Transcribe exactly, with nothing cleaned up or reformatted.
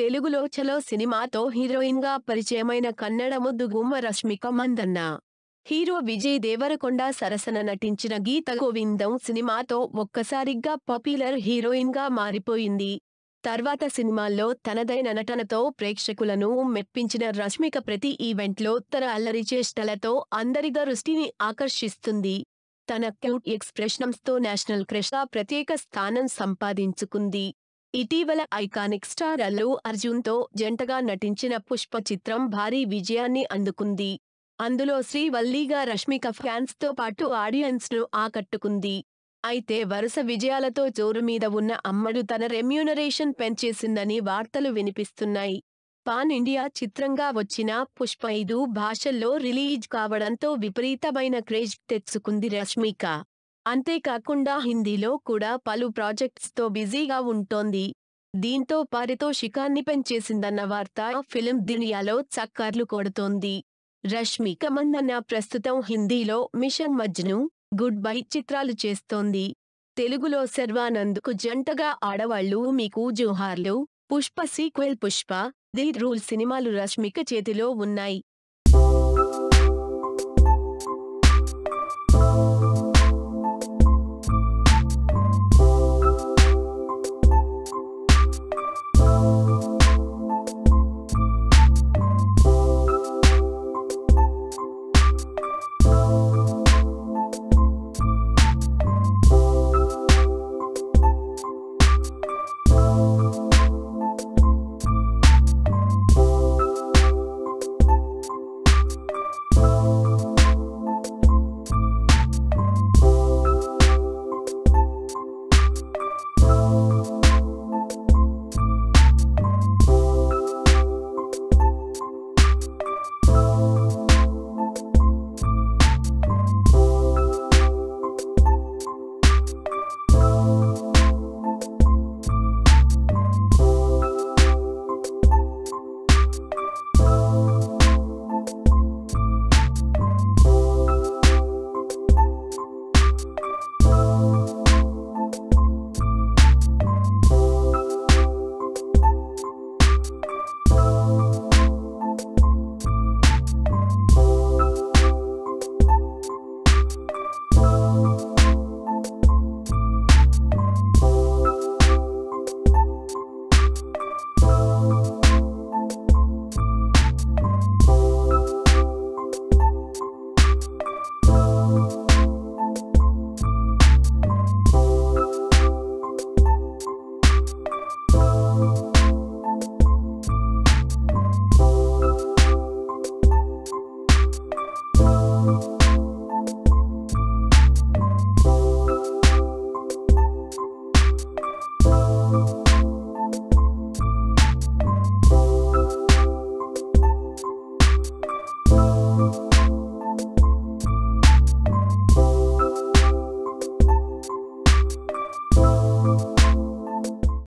తెలుగులో చలో సినిమాతో హీరోయిన్ గా పరిచయమైన కన్నడ ముద్దుగుమ్మ రష్మిక మందన్న. హీరో విజయ్ దేవరకొండ సరసన నటించిన గీత గోవిందం సినిమాతో ఒక్కసారిగా పాపులర్ హీరోయిన్ గా మారిపోయింది. తర్వాత సినిమాల్లో తనదైన నటనతో ప్రేక్షకులను మెప్పించిన రష్మిక ప్రతి ఈవెంట్లో తన అల్లరి చేష్టలతో అందరి దృష్టిని ఆకర్షిస్తుంది. తన క్యూట్ ఎక్స్ప్రెషన్స్ తో నేషనల్ క్రష్ గా ప్రత్యేక స్థానం సంపాదించుకుంది. ఇటీవల ఐకానిక్ స్టార్ అల్లు అర్జున్ తో జంటగా నటించిన పుష్ప చిత్రం భారీ విజయాన్ని అందుకుంది. అందులో శ్రీవల్లిగా రష్మిక ఫ్యాన్స్ తో పాటు ఆడియన్స్ ను ఆకట్టుకుంది. అయితే వరుస విజయాలతో జోరు మీద ఉన్న అమ్మడు తన రెమ్యూనరేషన్ పెంచేసిందని వార్తలు వినిపిస్తున్నాయి. పాన్ ఇండియా చిత్రంగా వచ్చిన పుష్ప ఐదు భాషల్లో రిలీజ్ కావడంతో విపరీతమైన క్రేజ్ తెచ్చుకుంది రష్మిక. అంతేకాకుండా హిందీలో కూడా పలు ప్రాజెక్ట్స్ తో బిజీగా ఉంటోంది. దీంతో పారితోషికాన్ని పెంచేసిందన్న వార్త ఫిల్మ్ దునియాలో చక్కర్లు కొడుతోంది. రష్మిక మందన్న ప్రస్తుతం హిందీలో మిషన్ మజ్ను, గుడ్ బై చిత్రాలు చేస్తోంది. తెలుగులో శర్వానంద్కు జంటగా ఆడవాళ్లు మీకు జోహార్లు, Pushpa sequel Pushpa, the rule సినిమాలు రష్మిక చేతిలో ఉన్నాయి.